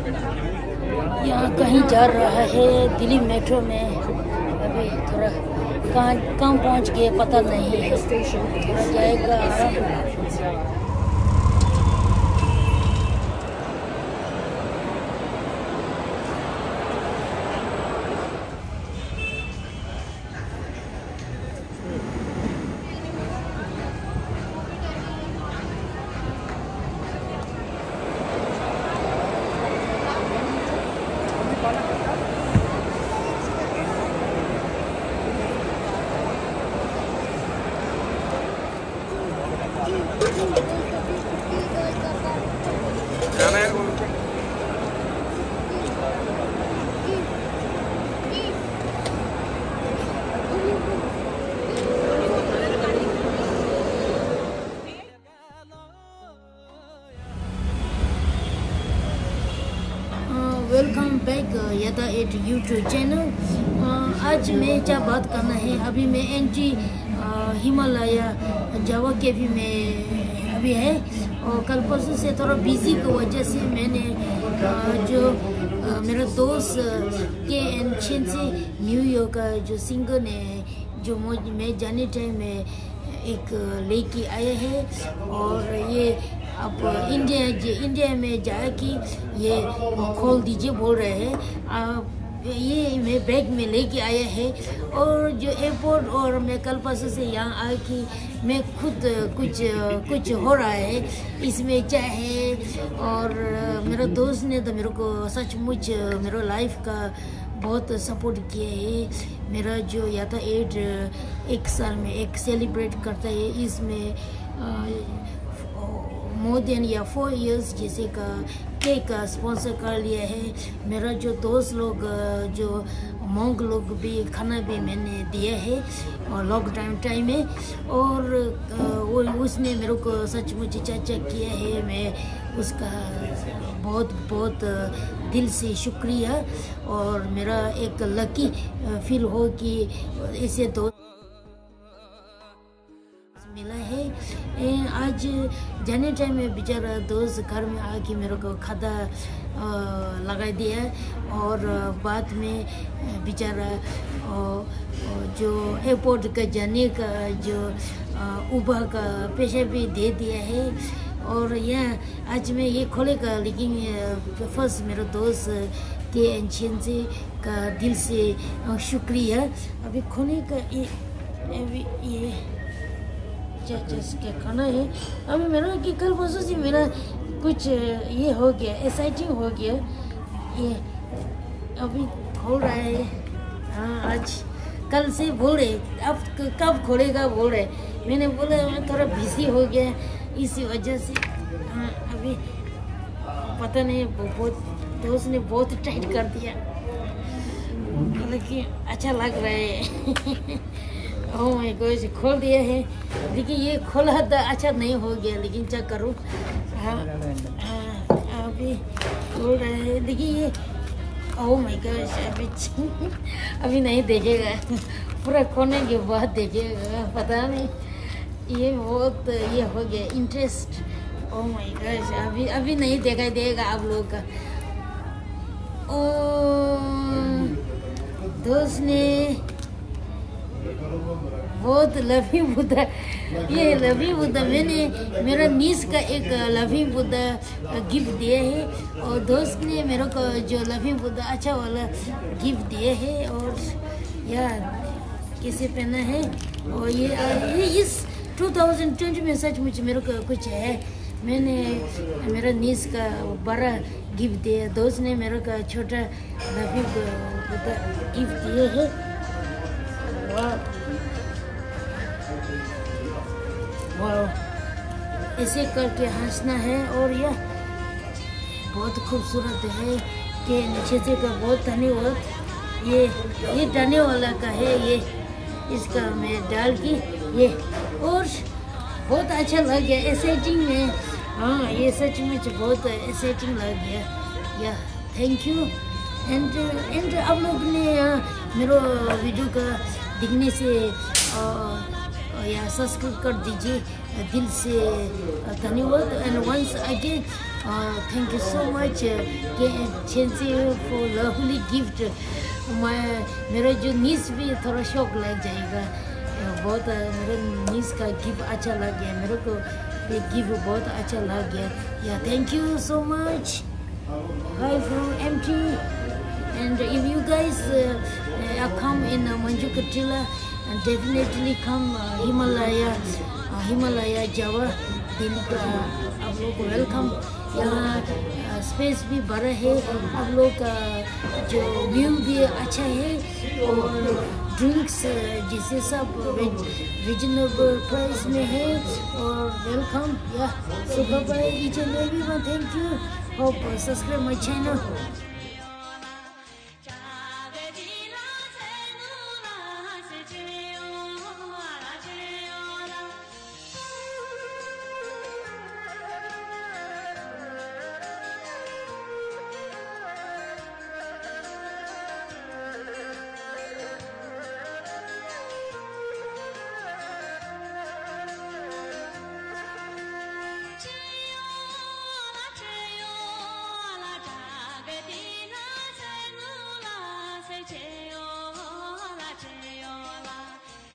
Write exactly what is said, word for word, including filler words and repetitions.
यहाँ कहीं जा रहा है दिल्ली मेट्रो में। अभी थोड़ा कहाँ कहाँ पहुँच गए पता नहीं है, थोड़ा जाएगा। वेलकम बैक यदा एट यूट्यूब चैनल। आज मैं क्या बात करना है, अभी मैं एंटी हिमालय जावा के भी में अभी है, और कल परसों से थोड़ा बिजी की वजह से मैंने uh, जो uh, मेरा दोस्त के एन से न्यूयॉर्क का जो सिंगर ने जो मैं जाने टाइम में एक लेके आया है, और ये अब इंडिया इंडिया में जाके ये खोल दीजिए बोल रहे हैं। ये मैं बैग में लेके आया है, और जो एयरपोर्ट और मैं कल परसों से यहाँ आके मैं खुद कुछ कुछ हो रहा है इसमें क्या है। और मेरा दोस्त ने तो मेरे को सचमुच मेरा लाइफ का बहुत सपोर्ट किया है। मेरा जो या तो एट एक साल में एक सेलिब्रेट करता है, इसमें मोर देन या फोर इयर्स जैसे का केक का स्पॉन्सर कर लिया है। मेरा जो दोस्त लोग जो मोंग लोग भी खाना भी मैंने दिया है और लॉकडाउन टाइम में, और वो उसने मेरे को सचमुच चाचा किया है। मैं उसका बहुत बहुत दिल से शुक्रिया, और मेरा एक लकी फील हो कि ऐसे दोस्त मिला है। आज जाने टाइम में बेचारा दोस्त घर में आके मेरे को खादा लगा दिया, और बाद में बेचारा जो एयरपोर्ट का जाने का जो उबा का पैसा भी दे दिया है। और यह आज मैं ये खोलेगा, लेकिन फर्स्ट मेरा दोस्त के एन से का दिल से शुक्रिया। अभी खोने का ये अभी ये क्या खाना है। अभी मेरा कि कल परसों से मेरा कुछ ये हो गया, एक्साइटिंग हो गया। ये अभी खोल रहा है। हाँ, आज कल से बोल रहे अब कब खोलेगा बोल रहे। मैंने बोला मैं थोड़ा बिजी हो गया इसी वजह से। हाँ, अभी पता नहीं, बहुत दोस्त ने बहुत टाइट कर दिया, लेकिन अच्छा लग रहा है। ओह माय गॉड, खोल दिया है, लेकिन ये खोला तो अच्छा नहीं हो गया, लेकिन क्या करूँ। हाँ हाँ, अभी खोल रहे हैं, लेकिन ये ओह माय गॉड अभी अभी नहीं देखेगा, पूरा खोलने के बाद देखेगा। पता नहीं, ये बहुत ये हो गया इंटरेस्ट। ओह माय गॉड, अभी अभी नहीं दिखाई देगा आप लोग का। ओ दोस्त ने बहुत लवी बुद्धा, ये लवी बुद्धा मैंने मेरा नीस का एक लवी बुद्धा गिफ्ट दिया है, और दोस्त ने मेरे को जो लवी बुद्धा अच्छा वाला गिफ्ट दिया है। और यार कैसे पहना है, और ये, ये इस टू थाउजेंड ट्वेंटी में सचमुच मेरे को कुछ है। मैंने मेरा नीस का बड़ा गिफ्ट दिया, दोस्त ने मेरे को छोटा लवी बुद्धा गिफ्ट दिए है। वाह वाह, ऐसे करके हंसना है। और यह बहुत खूबसूरत है कि नीचे से का बहुत धन्यवाद। ये ये डालने वाला का है, ये इसका मैं डाल की ये, और बहुत अच्छा लग गया एक्साइटिंग में। हाँ, ये सच में बहुत एक्साइटिंग लग गया। Yeah thank you. And and आप लोग ने मेरा वीडियो का दिखने से आ, या सब्सक्राइब कर दीजिए, दिल से धन्यवाद। And once again thank you so much चेंसी फॉर लवली गिफ्ट। मैं मेरा जो नीस भी थोड़ा शौक लग जाएगा, बहुत मेरे नीस का गिफ्ट अच्छा लग गया मेरे को, ये गिफ्ट बहुत अच्छा लग गया। Yeah thank you so much. Hi from M T and if you guys uh, uh, come in uh, Manju Katila, and definitely come uh, Himalaya uh, Himalaya Java, then uh, आप लोग को welcome. यहाँ space भी बड़ा है, आप लोग का जो व्यू भी अच्छा है, और ड्रिंक्स जिसे सब रिजनेबल प्राइस में है, और welcome. Yeah so bye bye each and everyone, thank you. Hope subscribe my channel.